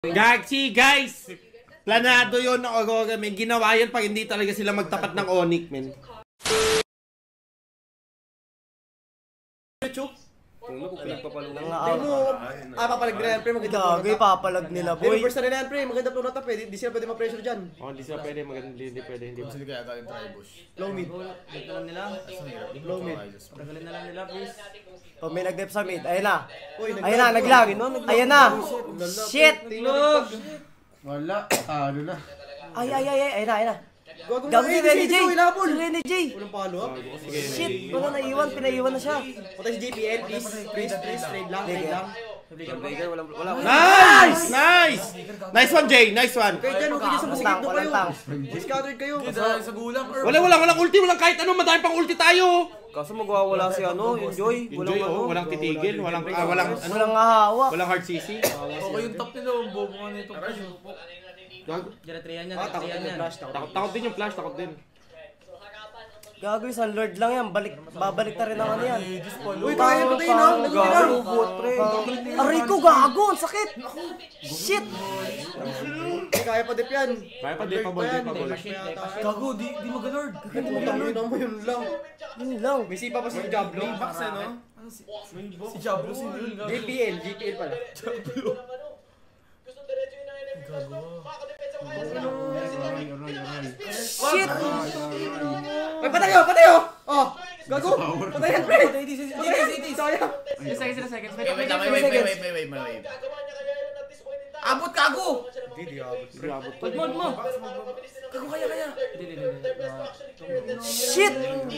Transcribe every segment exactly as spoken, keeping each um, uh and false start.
Gachi, guys! Planado yun ng Aurora, men. Ginawa yun pag hindi talaga sila magtapat ng Onyx, men. Kung pinagpapalunan Hindi mo, ah, papalag nila yan, pre, maganda po Gagawin, papalag nila, boy. Reverse na nila yan, pre, maganda po na tap, eh. Di sila pwede ma-pressure dyan. Oh, hindi sila pwede, maganda, hindi pwede, hindi Hindi kaya galing Tribush. Low mid. Dito lang nila. Low mid. Tagalin na lang nila, please. Oh, may nag-dep sa mid. Ayun na. Uy, Ayun na, naglag. Ayun na. Shit! Tingnan. Wala, talo na. Ay, ay, ay, ay. Ayun na, ayun na. Gago na, Gago eh, si Renny J. si Wilabol. Si Renny J. Walang follow up. Shit! Wala naiwan. Pinaiwan na siya. Patay si J P L, please. Please, please, trade lang, trade lang. Wala, wala. Nice! Nice! Nice one, Jay. Nice one. Kaya dyan, huwag kayo sa masigit Tang, doon walang kayo. tang. Discounted kayo. Sa gulang or... Wala, wala, walang ulti, walang kahit ano, madami pang ulti tayo. Kaso magwawala si ano, yung Joy. Enjoy, oh, walang titigil, walang, ah, walang, ano, Walang hahawak. walang hard C C. Okay yung top nila, ang bobo nga nito. Generatriyan yan, Ah, takot generatriyan na yan. flash, takot. Takot, takot din yung flash, takot din. Gago, isang lord lang yan. Balik, babalik na rin ang ano yan. Uy, kaya mo tayo, no? Nagulong na. Gago, buot, pre. Aray ko, gago. Ang sakit. Shit. Eh, kaya pa dip yan. Kaya pa, di pa ball, di pa ball. Gago, di, di magalord. Hindi mo lang yun, mo yun lang. Yun lang. May sipa pa si Diablo. Max eh, no? Si Diablo, si Nul. J P L, J P L pala. Shit. Ay, patayo, patayo! Oh, gago! Patayan, pre! Patayan, sayang! Seconds na seconds. Wait, wait, wait, wait, wait, wait, wait, wait. Abot, gago! Hindi, di abot. Pagmod mo. Gago, kaya, kaya. Shit.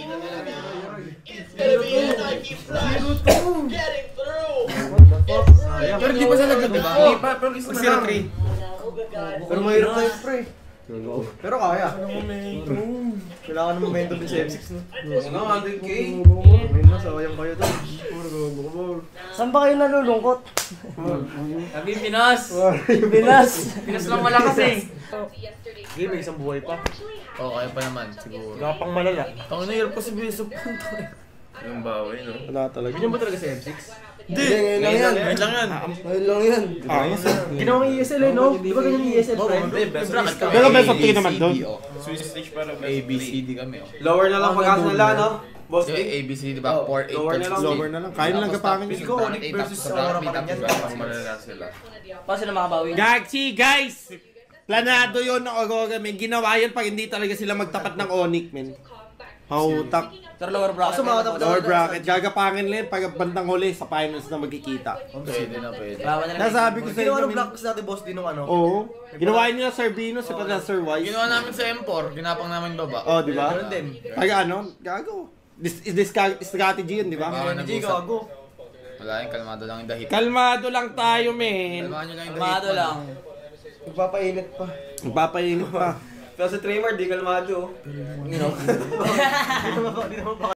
Pero di pa siya naglag, diba? Hindi pa, pero isa zero three. Pero mahirap na yun, pre. Pero kaya. Kailangan ng momentum din sa M six, no? Ano, one hundred K? Ayun na, sayang kayo to. Saan ba kayo nalulungkot? Sabi, Pinas! Pinas. Pinas lang malakas eh. Game, may isang buhay pa. Oo, kaya pa naman, siguro. Gapang malala. Tangin na, hirap ko si Bishop. Yung bawi, no? Wala talaga. Ganyan ba talaga sa M six? Hindi, ngayon lang yan. Ngayon lang yan. Ayun lang yan. Ah, Ginawang E S L eh, no? Di ba ganyan E S L, pre? Pero may something naman doon. Swiss stage para A, B, C, D kami, oh. Lower na lang pagkasa nila, no? Boss Yung D. A, B, C, D, ba? four, eight, lower na lang. Lower na lang. Kaya nilang gapangin. Feel ko, Onyx versus Aurora pa rin yan. Mas malala sila. Paano sila makabawi? Gachi, guys! Planado yun ng Aurora, men. Ginawa yun pag hindi talaga sila magtapat ng Onyx, men. Hautak. Pero lower bracket. Kaso mga tapos Lower bracket. Gagapangin lang pag bandang huli sa finals na magkikita. Pwede na, pwede. Lawan na lang. Nasabi ko sa Ginawa inyo, ng men. Black Ops natin, boss, din nung ano. Oo. Ginawa nila Sir Bino, si Pagka Sir Wise. Ginawa namin sa M four, ginapang namin baba. Oh, di ba? Ganun din. Pag ano, gago. This is this strategy yun, di ba? Baka Hindi, nag-usap. gago. Wala yun, kalmado lang yung dahit. Kalmado lang tayo, men. Kalmado nyo lang yung Kalmado dahit. lang. Nagpapainit pa. Magpapainit pa. Pero sa Tremor, di kalmado. You know? Di naman pa.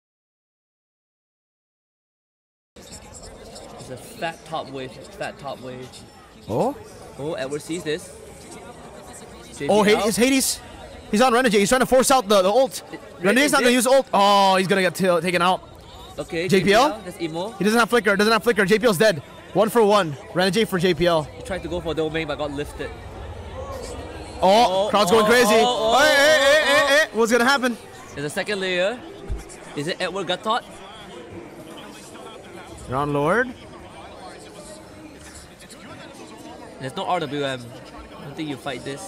It's a fat top wave, fat top wave. Oh? Oh, Edward sees this. Oh, Hades Hades, Hades. He's on Renegade. He's trying to force out the, the ult. Renegade's not gonna use ult. Oh, he's gonna get t taken out. Okay, J P L? That's Emo. He doesn't have flicker. Doesn't have flicker. J P L's dead. One for one. Renegade for J P L. He tried to go for domain but got lifted. Oh, Oh, crowd's oh, going crazy. oh, oh, hey, hey, hey, oh, hey, hey. What's gonna happen? There's a second layer. Is it Edward got taught? You're on Lord. There's no R W M. I don't think you fight this.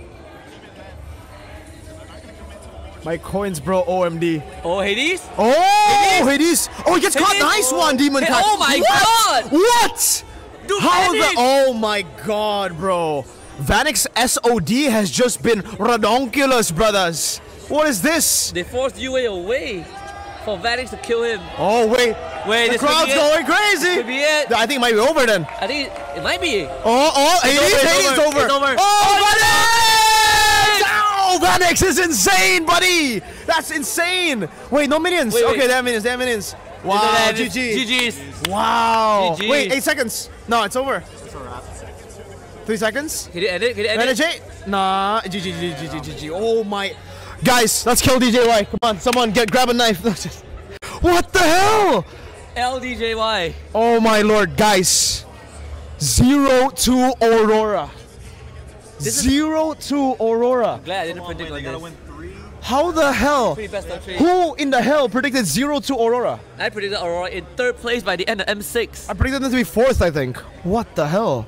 My coins, bro. O M D. Oh, Hades? Oh, Hades. Oh, he gets caught. Hades? Nice one, Demon Hey, Cat. oh my what? God! What? Dude, How Hades! the? Oh my God, bro. Vanix S O D has just been redonkulous, brothers. What is this? They forced U A away for Vanix to kill him. Oh wait, Wait, the this could crowd's be it. going crazy. Could be it. I think it might be over then. I think it, it might be. Oh, oh, Hades, over, it's Hades, over, over. it's over. Oh, Vanix! Oh, Vanix is insane, buddy. That's insane. Wait, no minions. Wait, wait. Okay, they have minions. They have minions. Wow, G G. G G's. Wow. G G. Wait, eight seconds. No, it's over. Three seconds. Can you edit? Can you edit? Renegade? Nah. G G G G G G G. Oh my. Guys, let's kill D J Y. Come on, someone get grab a knife. What the hell? L D J Y. Oh my lord, guys. Zero to Aurora. Zero to Aurora. Glad I didn't predict on this. How the hell? Pretty best of three. Who in the hell predicted zero to Aurora? I predicted Aurora in third place by the end of M six. I predicted them to be fourth, I think. What the hell?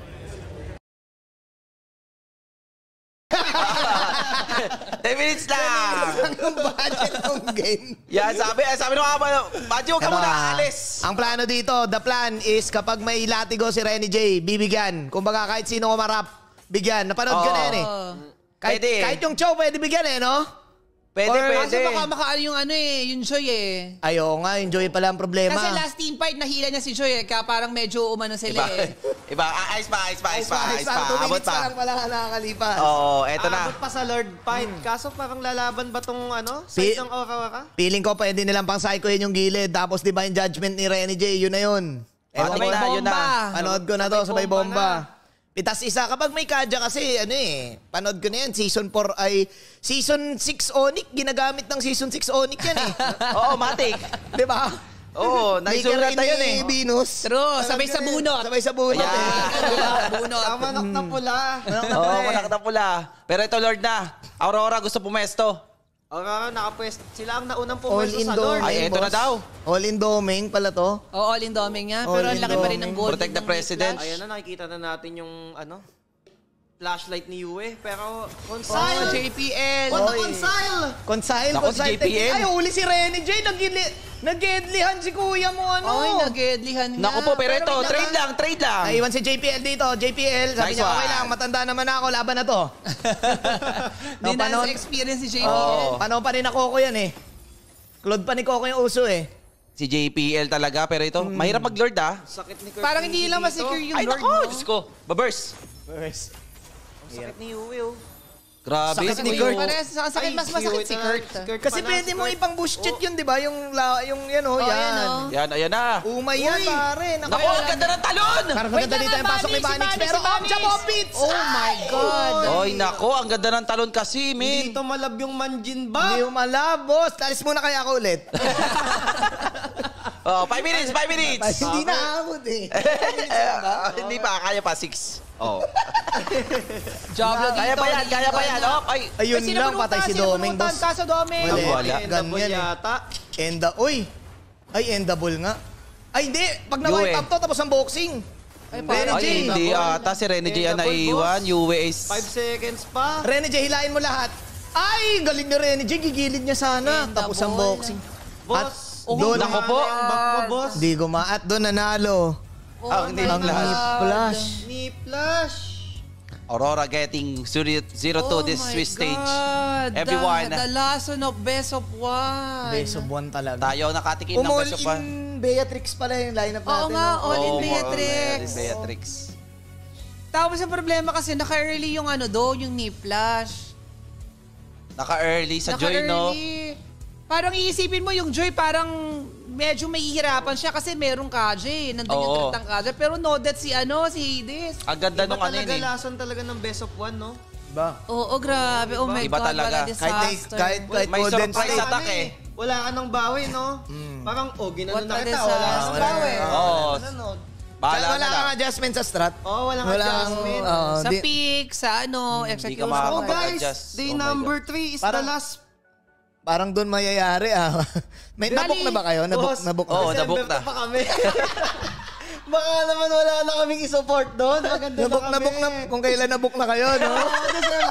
ten minutes lang! Ang budget ng game. Yan, sabi, sabi nung kapal, Badyo, huwag ka Ito, muna ah, aalis. Ang plano dito, the plan is kapag may latigo si Renny J, bibigyan. Kumbaga kahit sino kumarap, bigyan. Napanood ko Oo. na yan eh. Kahit, Pwede. kahit yung Chow, pwede bigyan eh, no? Pwede, Or- pwede. Kasi baka makaano yung ano eh, yung Joy eh. Ayo nga, yung Joy pala ang problema. Kasi last team fight, nahila niya si Joy eh, kaya parang medyo umano sila Iba, eh. iba, ah, ayos pa, ayos pa, ayos pa, ayos pa. Two Abot minutes pa lang pa. pala nakakalipas. Oo, eto na. Abot pa sa Lord Fight. Kaso parang lalaban ba tong ano? Pi- Side ng Aurora? Feeling ko pwede nilang pang psycho yun yung gilid. Tapos di ba yung judgment ni Renny J, yun na yun. Ewan Matik ko na, na. yun na. Panood ko na to, sabay bomba bomba. Pitas isa. Kapag may kadya kasi, ano eh, panood ko na yan, season four ay, season six Onic, ginagamit ng season six Onic yan eh. Oo, matik. Di ba? Oo, naisulat na yun eh. Venus. True, sabay sa bunot. Sabay sa bunot Ayan. eh. Bunot. Ang manok na pula. Oo, manak na pula. Pero ito, Lord na. Aurora gusto pumesto. Aurora, nakapwest. Sila ang naunang All pumesto in sa Lord. domain, Ay, eto na boss. daw. All in domain pala to. Oo, all in doming niya. All Pero ang in laki pa rin ng doming. gold. Protect the president. Ayan na, nakikita na natin yung ano, flashlight ni Yue. Pero, Oh, Consile! J P L. What the Oy. Consile? Consile, Naku, si Consile. J P L. Ay, huli si Renny J. Nag-gedlihan si kuya mo, ano? Oy, nag-edlihan nga. Naku po, pero ito, Pero wait trade lang, trade lang. Naiwan si J P L dito. J P L, sabi Nice niya, okay one. lang, matanda naman ako, laban na to. Hindi No, na panon- sa experience si J P L. Oo. Paano pa rin na Coco yan eh. Claude pa ni Coco yung uso eh. Si J P L talaga, pero ito, mahirap mag-Lord ah. Sakit ni Kurt Parang Angle hindi lang dito. masecure yung Ay, Lord nako, mo. Diyos ko. Babers. Sakit ni Yue, oh. Grabe. Sakit ni si Kurt. Kuya. Pares, sa sakit, mas masakit si Kurt. Kasi pwede mo ipang bush cheat yun, di ba? Yung, la, yung yan oh, Oh, yan. yan, oh. Yan, ayan na. Umay yan, pare. Naku, ang ganda ng talon! Parang Wait maganda dito lang, yung pasok ni Manix, si Manix. Manix, Pero si ang Manix. Jabopits! Oh my God. Oy, nako, ang ganda ng talon kasi, min. Dito malab yung manjin Hindi ba? umalabos. Talis muna kaya ako ulit. Oh, five minutes, five minutes. Hindi na abot eh. Ah, Hindi pa, kaya pa, six. Oh. Jablo dito. Kaya pa yan, kaya pa yan. Oh, ay. Ayun Ay, lang, patay si Doming, boss. Kaso Doming. Mali. Wala. Double Ganyan eh. yata. Enda, uy. Ay, endable nga. Ay, hindi. Pag na-wipe Yue. up to, tapos ang boxing. Ay, Renny Ay, J. hindi ata si Renny J ang Double, naiwan. boss. Yue is... Five seconds pa. Renny J, hilain mo lahat. Ay, galing na Renny J. Gigilid niya sana. Enda Tapos ang ball. boxing. Boss. At doon, Nako po. Ang back mo, boss. Di gumaat doon nanalo. Oh Ang my hindi God. Flash. Ni Flash. Aurora getting zero to this Oh my Swiss stage. God. Everyone. The, the last one of best of one. Best of one talaga. Tayo nakatikim ng Umall best of one. in Beatrix pala yung lineup Oo natin. nga, no? all in Oo, Beatrix. all in Beatrix. Tapos ang problema kasi naka-early yung ano doon, yung knee flash. Naka-early sa Joy, no? Naka-early. Parang iisipin mo yung Joy, parang medyo may hihirapan siya kasi merong Kaje. Nandun yung Oo. threat ng Kaje. Pero no that si ano, si Hades. Ang ganda Iba nung ano yun talaga eh. lason talaga ng best of one, no? Ba? Oo, grabe. Oh my Iba God, talaga. wala Kahit, disaster. kahit, kahit May Golden surprise State. attack eh. Wala ka nang bawi, no? Parang, oh, ginano What na a kita. Wala ka disaster. nang bawi. Oo. Nanonood. Bahala wala na kang lang. adjustment sa strat. Oo, walang Walang, adjustment. oo, Sa di- pick, sa ano, Hindi ka execution. Oh, makakapag- guys, adjust. day Oh my number three is the Parang- last. Parang doon mayayari ah. May Bali, nabok na ba kayo? Nabok, Boss, nabok Oo, na. nabok December na. pa kami. Baka naman wala na kaming isupport doon. Maganda Nabok, na kami. nabok na, kung kailan nabok na kayo, no? Oo, December